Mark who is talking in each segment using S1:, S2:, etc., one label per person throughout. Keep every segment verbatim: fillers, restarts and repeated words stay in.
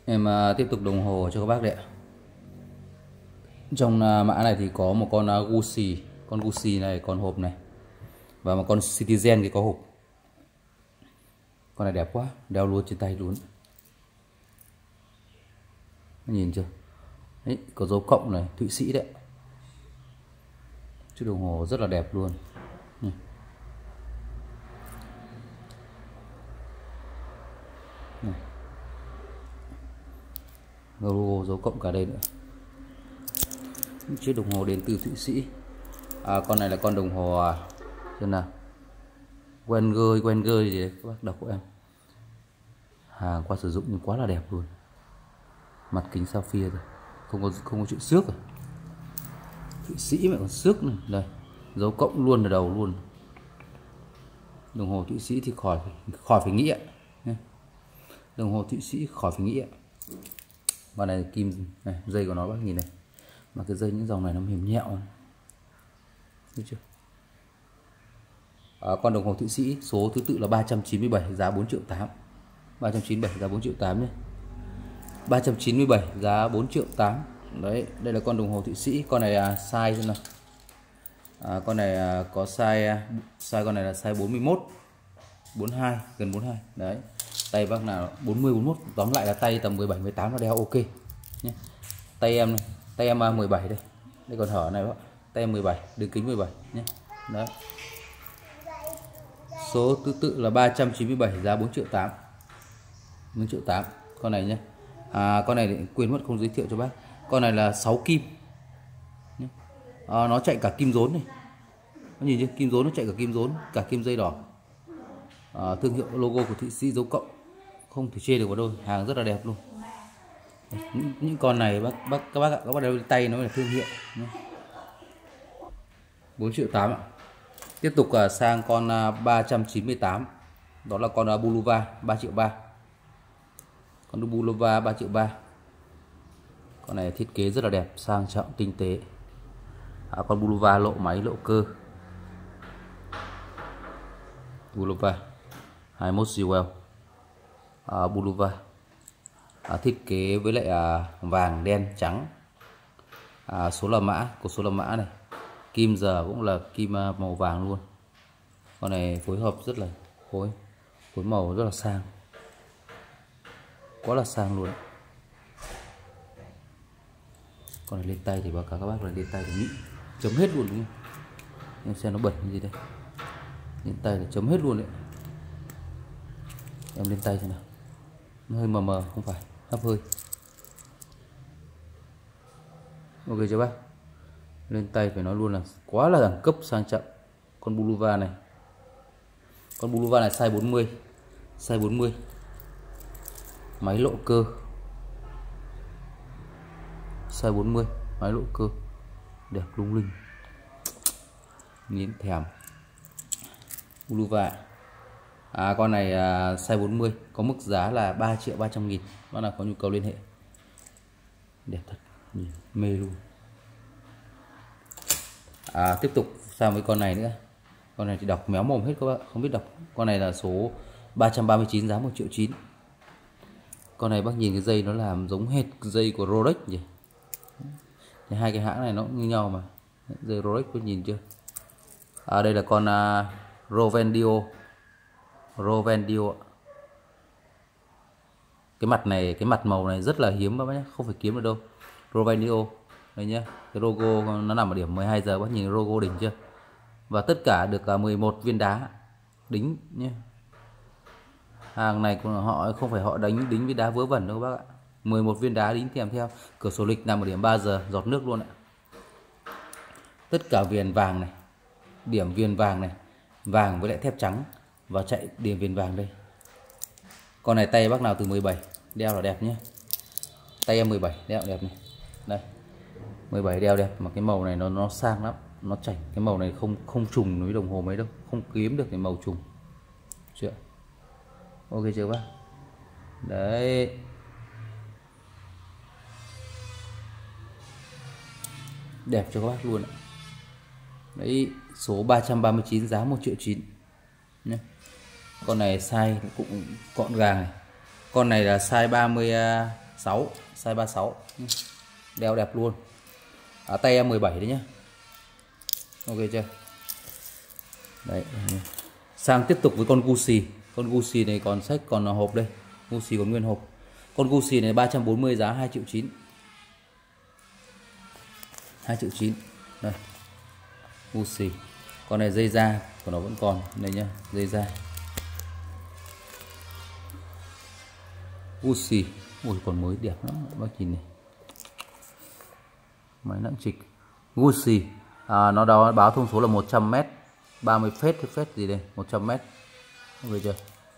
S1: Em à, tiếp tục đồng hồ cho các bác đấy ạ. Trong à, mã này thì có một con à, Gucci, con Gucci này, con hộp này, và một con Citizen thì có hộp. Con này đẹp quá, đeo luôn trên tay luôn. Nhìn chưa? Đấy, có dấu cộng này, Thụy Sĩ đấy. Chiếc đồng hồ rất là đẹp luôn. Này. Này. Logo dấu cộng cả đây nữa. Chiếc đồng hồ đến từ Thụy Sĩ. À, con này là con đồng hồ à, xem nào, quen gơi quen gơi gì đấy các bác đọc của em. Hàng qua sử dụng nhưng quá là đẹp luôn. Mặt kính sapphire rồi, không có không có chuyện xước rồi. Thụy Sĩ mà còn xước này, đây dấu cộng luôn ở đầu luôn. Đồng hồ Thụy Sĩ thì khỏi khỏi phải nghĩ ạ. Đồng hồ Thụy Sĩ khỏi phải nghĩ ạ. Và này kim này, dây của nó bác nhìn này, mà cái dây những dòng này nó mềm nhẹo, thấy chưa? À, con đồng hồ Thụy Sĩ số thứ tự là ba trăm chín mươi bảy, giá bốn triệu tám. ba trăm chín mươi bảy giá bốn triệu tám nhé. ba trăm chín mươi bảy giá bốn triệu tám. Đấy, đây là con đồng hồ Thụy Sĩ. Con này à, size xem nào. À, con này à, có size size con này là size bốn mươi mốt, bốn mươi hai, gần bốn mươi hai. Đấy. Tay bác nào bốn mươi, bốn mươi mốt, tóm lại là tay tầm mười bảy, mười tám là đeo ok nhé. Tay em này, tay em mười bảy đây. Đây còn hở này bác. Tay em mười bảy, đường kính mười bảy nhé. Đấy. Số thứ tự là ba trăm chín mươi bảy, giá bốn triệu tám. bốn triệu tám con này nhé. À, con này thì quên mất không giới thiệu cho bác. Con này là sáu kim. À, nó chạy cả kim rốn này. Nó nhìn chưa? Kim rốn nó chạy cả kim rốn, cả kim dây đỏ. À, thương hiệu logo của Thụy Sĩ dấu cộng, không thể chê được vào đâu, hàng rất là đẹp luôn. Những, những con này bác bác các bác ạ, các bác đeo tay nó là thương hiệu nhé. bốn triệu tám ạ. Tiếp tục uh, sang con uh, ba trăm chín mươi tám. Đó là con uh, Bulova ba triệu ba. Con Bulova ba triệu ba. Con này thiết kế rất là đẹp, sang trọng, tinh tế. À, con Bulova lộ máy, lộ cơ. Bulova hai mươi mốt Jewel. À, Bulova à, thiết kế với lại à, vàng, đen, trắng. À, số là mã, của số là mã này. Kim giờ cũng là kim màu vàng luôn. Con này phối hợp rất là phối phối màu rất là sang, quá là sang luôn. Con này lên tay thì báo cáo các bác là lên tay thì nghĩ chấm hết luôn đúng không? Em xem nó bẩn cái gì đây. Lên tay là chấm hết luôn đấy. Em lên tay thế nào, nó hơi mờ mờ, không phải hấp hơi. Ok chưa bác? Lên tay phải nói luôn là quá là đẳng cấp, sang trọng. Con Bulova này, con Bulova này size bốn mươi, size bốn mươi, máy lộ cơ, size bốn mươi, máy lộ cơ, đẹp lung linh, nhìn thèm. Bulova. À, con này à, size bốn mươi, có mức giá là ba triệu ba trăm nghìn. Bác nào có nhu cầu liên hệ. Đẹp thật, nhìn mê luôn. À, tiếp tục sang với con này nữa. Con này thì đọc méo mồm hết các bạn, không biết đọc. Con này là số ba trăm ba mươi chín, giá một triệu chín. Con này bác nhìn cái dây nó làm giống hệt dây của Rolex nhỉ. Thì hai cái hãng này nó cũng như nhau mà. Dây Rolex có nhìn chưa? À, đây là con uh, Rovendio. Rovendio. Cái mặt này, cái mặt màu này rất là hiếm các bác nhé, không phải kiếm được đâu. Rovendio. Đây nhá, cái logo nó nằm ở điểm mười hai giờ, bác nhìn logo đỉnh chưa? Và tất cả được mười một viên đá đính nhé. Hàng này của họ không phải họ đánh đính với đá vớ vẩn đâu các bác ạ. mười một viên đá đính kèm theo. Cửa sổ lịch nằm ở điểm ba giờ, giọt nước luôn ạ. Tất cả viền vàng này, điểm viền vàng này, vàng với lại thép trắng, và chạy điểm viền vàng đây. Con này tay bác nào từ mười bảy đeo là đẹp nhé. Tay em mười bảy đeo đẹp này. Đây. mười bảy đeo đẹp, mà cái màu này nó nó sang lắm, nó chảnh. Cái màu này không không trùng với đồng hồ mấy đâu, không kiếm được cái màu trùng. Chưa? Ok chưa bác? Đấy. Đẹp cho các bác luôn ạ. Đấy, số ba trăm ba mươi chín, giá một triệu chín nhé. Con này size cũng gọn gàng này. Con này là size ba mươi, size sáu, size ba mươi sáu. Đeo đẹp luôn. À, tay em mười bảy đấy nhá. Ok chưa? Đấy. Sang tiếp tục với con Gucci. Con Gucci này còn sách còn hộp đây. Gucci còn nguyên hộp. Con Gucci này ba trăm bốn mươi, giá hai triệu chín. hai triệu chín. Đây. Gucci. Con này dây da của nó vẫn còn đây nhá, dây da. Gucci. Ui còn mới đẹp lắm bác nhìn này. Máy nặng trịch. Gucci. À, nó đó báo thông số là một trăm mét, ba mươi phết phết gì đây, một trăm mét. Ok chưa?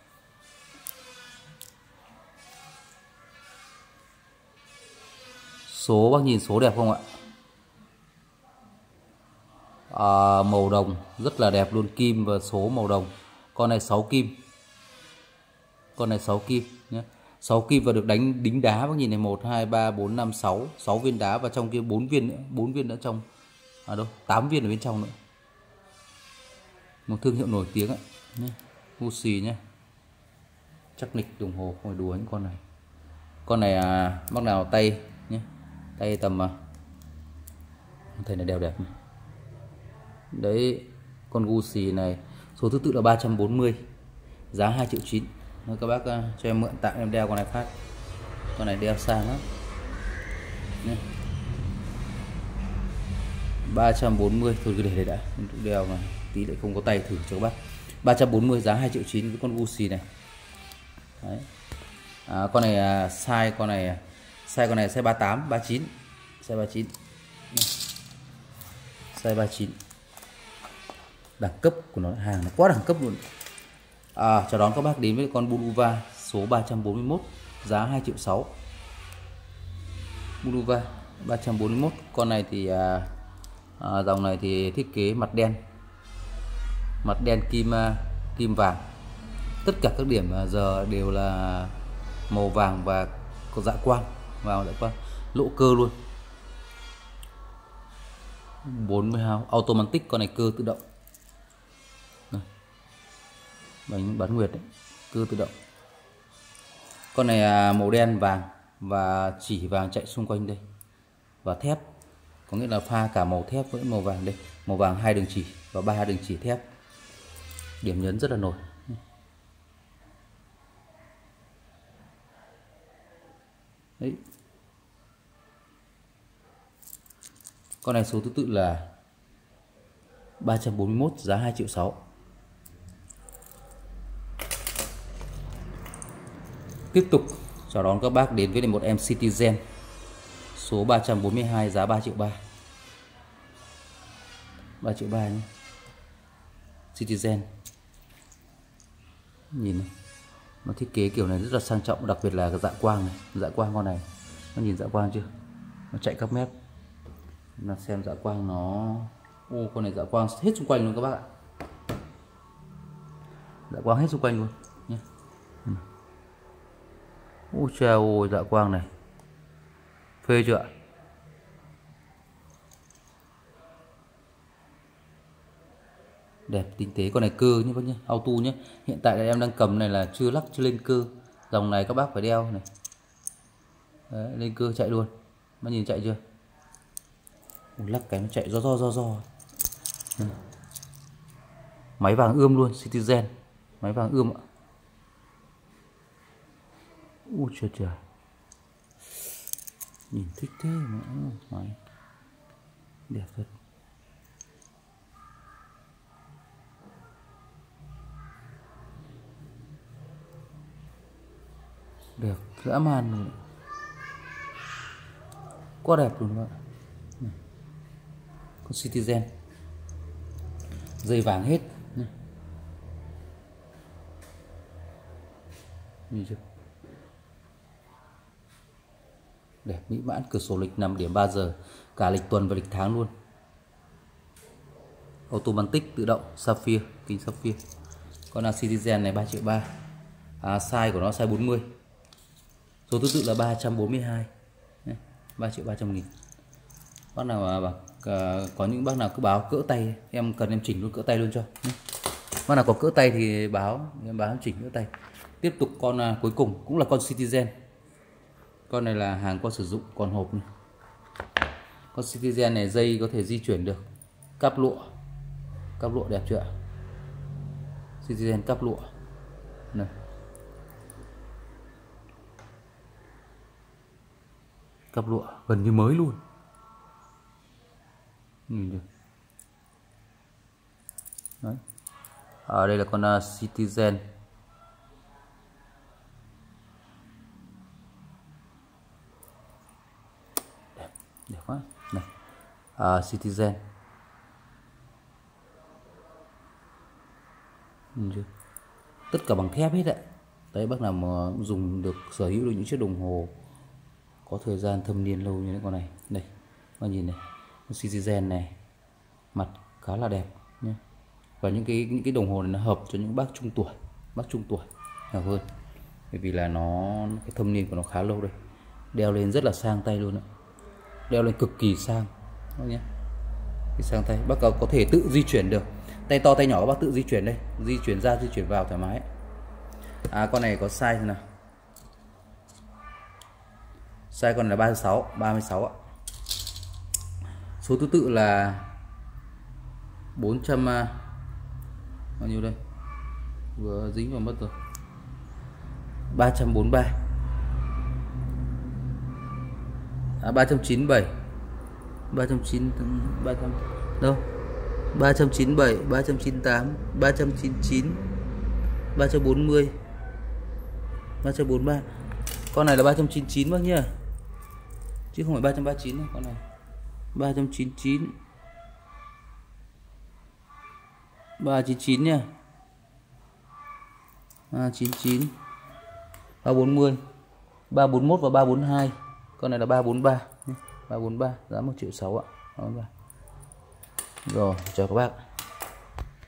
S1: Số bác nhìn số đẹp không ạ? À, màu đồng rất là đẹp luôn, kim và số màu đồng. Con này sáu kim. Con này sáu kim nhé. sáu kim và được đánh đính đá bác nhìn này, một hai ba bốn năm sáu, sáu viên đá và trong kia bốn viên nữa, bốn viên nữa trong. À đâu, tám viên ở bên trong nữa. Một thương hiệu nổi tiếng ạ nhé. Gucci nhé. Chắc nịch đồng hồ không phải đùa những con này. Con này à, bác nào tay nhé. Tay tầm à, thầy này đeo đẹp này. Đấy, con Gucci này số thứ tự là ba trăm bốn mươi, giá hai triệu chín. Các bác uh, cho em mượn tặng em đeo con này phát. Con này đeo sang lắm. ba trăm bốn mươi thôi, cứ để đây đã. Đeo mà tí lại không có tay thử cho các bác. ba trăm bốn mươi giá hai triệu chín với con Gucci này. Đấy. À, con này uh, size con này size con này size ba mươi tám, ba mươi chín. Size ba mươi chín. Size ba mươi chín. Đẳng cấp của nó, hàng nó quá đẳng cấp luôn. À, chào đón các bác đến với con Bulova số ba trăm bốn mươi mốt, giá hai triệu sáu. Bulova ba trăm bốn mươi mốt. Con này thì à, à, dòng này thì thiết kế mặt đen, mặt đen kim kim vàng. Tất cả các điểm giờ đều là màu vàng và có dạ quang, vào dạ quang, lỗ cơ luôn. bốn mươi hai automatic, con này cơ tự động. Bánh bán nguyệt đấy, cơ tự động. Con này à, màu đen vàng và chỉ vàng chạy xung quanh đây, và thép, có nghĩa là pha cả màu thép với màu vàng đây, màu vàng hai đường chỉ và ba đường chỉ thép. Điểm nhấn rất là nổi. Đấy. Con này số thứ tự là ba trăm bốn mươi mốt, giá hai triệu sáu. Tiếp tục chào đón các bác đến với một em Citizen số ba trăm bốn mươi hai, giá ba triệu ba. ba triệu ba nhé. Citizen. Nhìn này. Nó thiết kế kiểu này rất là sang trọng, đặc biệt là cái dạ quang này, dạ quang con này. Nó nhìn dạ quang chưa? Nó chạy các mép. Nó xem dạ quang nó. Ô, con này dạ quang hết xung quanh luôn các bác ạ. Dạ quang hết xung quanh luôn nhé. Ôi chào ôi, dạ quang này phê chưa ạ? Đẹp tinh tế. Con này cơ nhé bác nhé, auto nhé. Hiện tại là em đang cầm này là chưa lắc, chưa lên cơ. Dòng này các bác phải đeo này. Đấy, lên cơ chạy luôn. Bác nhìn chạy chưa? Ôi, lắc cái nó chạy do do do do. Ừ. Máy vàng ươm luôn, Citizen. Máy vàng ươm ạ. Ui trời trời, nhìn thích thế mà. Máy đẹp thật. Đẹp dã man luôn, quá đẹp luôn các bạn. Con Citizen dây vàng hết nhé. Nhìn chưa? Đẹp mỹ mãn. Cửa sổ lịch năm điểm ba giờ, cả lịch tuần và lịch tháng luôn. Automatic tự động, sapphire, kính sapphire. Con là Citizen này ba triệu ba. À, size của nó size bốn mươi. Số thứ tự là ba trăm bốn mươi hai. ba triệu ba trăm nghìn. Bác nào mà bảo, uh, có những bác nào cứ báo cỡ tay, em cần em chỉnh luôn cỡ tay luôn cho. Bác nào có cỡ tay thì báo, em báo em chỉnh cỡ tay. Tiếp tục con uh, cuối cùng cũng là con Citizen Con này là hàng qua sử dụng còn hộp này. Con Citizen này dây có thể di chuyển được, cáp lụa, cáp lụa đẹp chưa ạ? Citizen cáp lụa này. Cáp lụa gần như mới luôn. Nhìn được. Đấy. Ở đây là con uh, Citizen. Đẹp, đẹp quá. Này. Uh, Citizen. Nhìn chưa? Tất cả bằng thép hết ạ. Đấy, bác nào mà dùng được, sở hữu được những chiếc đồng hồ có thời gian thâm niên lâu như con này. Đây, bác nhìn này, Citizen này, mặt khá là đẹp nhé. Và những cái những cái đồng hồ này nó hợp cho những bác trung tuổi, bác trung tuổi nhiều hơn, bởi vì là nó cái thâm niên của nó khá lâu đây. Đeo lên rất là sang tay luôn ạ, đeo lên cực kỳ sang nhé. Cái sang tay bác có thể tự di chuyển được, tay to tay nhỏ bác tự di chuyển đây, di chuyển ra di chuyển vào thoải mái. À, con này có size thế nào? Size con là ba mươi sáu, ba mươi sáu ạ. Số thứ tự là bốn trăm bao nhiêu đây? Vừa dính vào mất rồi. ba trăm bốn mươi ba. À, ba trăm chín mươi bảy. ba trăm chín mươi ba trăm đâu? ba trăm chín mươi bảy, ba trăm chín mươi tám, ba trăm chín mươi chín, ba trăm bốn mươi, ba trăm bốn mươi ba. Con này là ba trăm chín mươi chín bác nhá, chứ không phải ba trăm ba mươi chín đâu. Con này ba trăm chín mươi chín, ba trăm chín mươi chín nha, ba trăm chín mươi chín, ba trăm bốn mươi, ba trăm bốn mươi mốt và ba trăm bốn mươi hai. Con này là ba trăm bốn mươi ba, ba trăm bốn mươi ba, giá một triệu sáu ạ. Rồi, chào các bác.